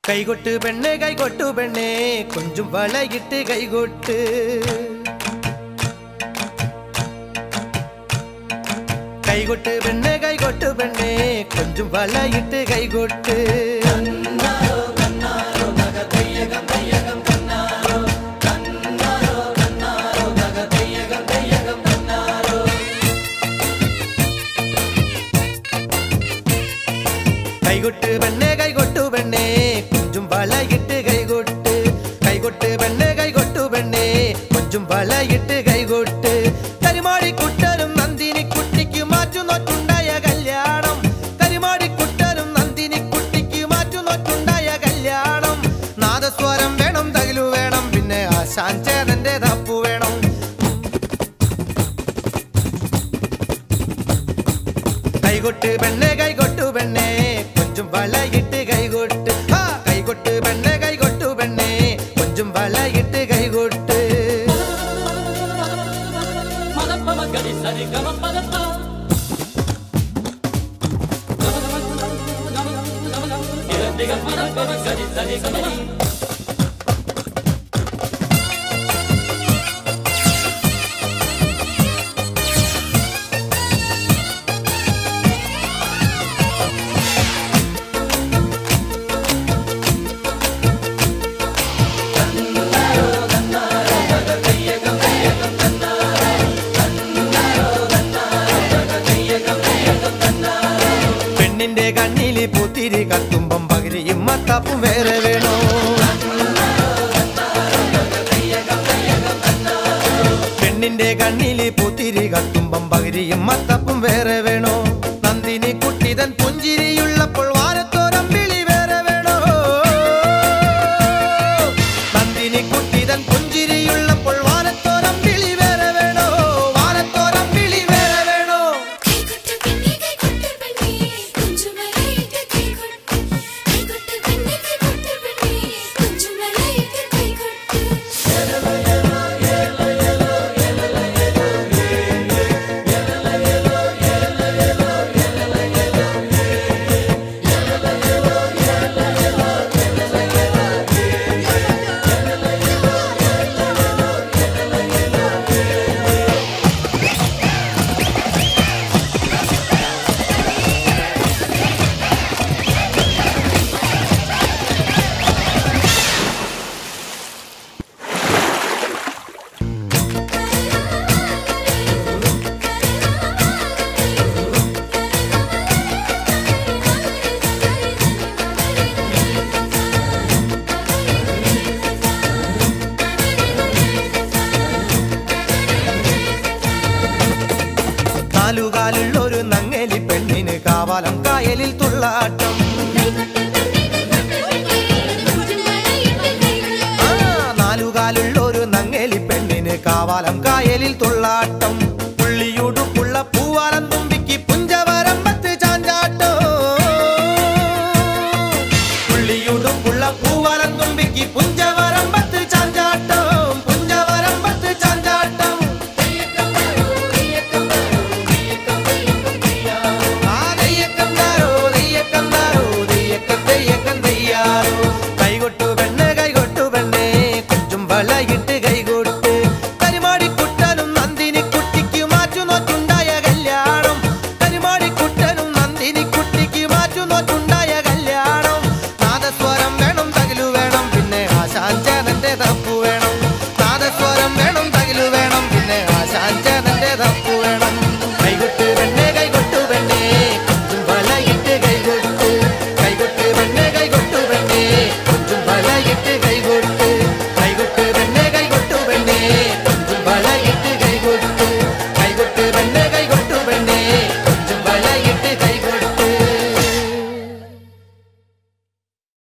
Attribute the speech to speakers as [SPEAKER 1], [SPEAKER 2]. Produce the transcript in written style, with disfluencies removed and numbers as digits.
[SPEAKER 1] കൈകൊട്ട് പെണ്ണേ കൊഞ്ചും വളയിട്ട് കൈകൊട്ട് കൈകൊട്ട് പെണ്ണേ കൊഞ്ചും വളയിട്ട് കൈകൊട്ട് കൈകൊട്ട് പെണ്ണേ കൊഞ്ചും വളയിട്ട് കൈകൊട്ട് കൈകൊട്ട് പെണ്ണേ കൊഞ്ചും വളയിട്ട് കൈകൊട്ട് കരിമാടിക്കുട്ടനും നന്ദിനിക്കുട്ടിക്ക് മാറ്റുനോറ്റുണ്ടായ കല്യാണം കരിമാടിക്കുട്ടനും നന്ദിനിക്കുട്ടിക്ക് മാറ്റുനോറ്റുണ്ടായ കല്യാണം നാദസ്വരം വേണം തകിലു വേണം പിന്നെ ആശാൻ ചേതന്റെ തപ്പു വേണം കൈകൊട്ട് പെണ്ണേ കൊഞ്ചും വളയിട്ട് കൈകൊട്ട് കൈകൊട്ട് പെണ്ണേ കൊഞ്ചും വളയിട്ട് കൈകൊട്ട് പെണ്ണിന്റെ കണ്ണില് പൂത്തിരി കത്തുമ്പം പകിരിയും മത്താപ്പും വേറെ വേണോ പെണ്ണിന്റെ കണ്ണില് പൂത്തിരി കത്തുമ്പം പകിരിയും മത്താപ്പും വേറെ വേണോ നന്ദിനി കുട്ടിതൻ പുഞ്ചിരിയുള്ളപ്പോൾ വാരത്തോരം വിളി വേറെ വേണോ നന്ദിനി കുട്ടിതൻ പുഞ്ചിരിയുള്ളപ്പോൾ വാരത്തോരം വിളി വേറെ വേണോ വാരത്തോരം വിളി വേറെ വേണോ നാലുകാലുള്ളൊരു നങ്ങേലി പെണ്ണിന് കാവാലം കായലിൽ തുള്ളാട്ടം നാലുകാലുള്ളൊരു നങ്ങേലി പെണ്ണിന് കാവാലം കായലിൽ തുള്ളാട്ടം പുള്ളിയുടുപ്പുള്ള പൂവാലം തുമ്പിക്ക് പുഞ്ചവരമ്പത്ത് ചാഞ്ചാട്ടോ പുള്ളിയുടുപ്പുള്ള പൂവാലം തുമ്പിക്ക് പുഞ്ചവരമ്പത്ത് ചാഞ്ചാട്ടം പുഞ്ചവരമ്പത്ത് ചാഞ്ചാട്ടം കൈകൊട്ടു പെണ്ണേ കൊഞ്ചും വളയിട്ട് കൈകൊട്ട് കരിമാടിക്കുട്ടനും നന്ദിനിക്കുട്ടിക്ക് മാറ്റുനോറ്റുണ്ടായ കല്യാണം കരിമാടിക്കുട്ടനും നന്ദിനിക്കുട്ടിക്ക് മാറ്റുനോറ്റുണ്ടായ കല്യാണം നാദസ്വരം വേണം തകിലു വേണം പിന്നെ ആശാൻ ചേതന്റെ തപ്പു വേണം നാദസ്വരം വേണം തകിലു വേണം പിന്നെ ആശാൻ ചേതന്റെ തപ്പു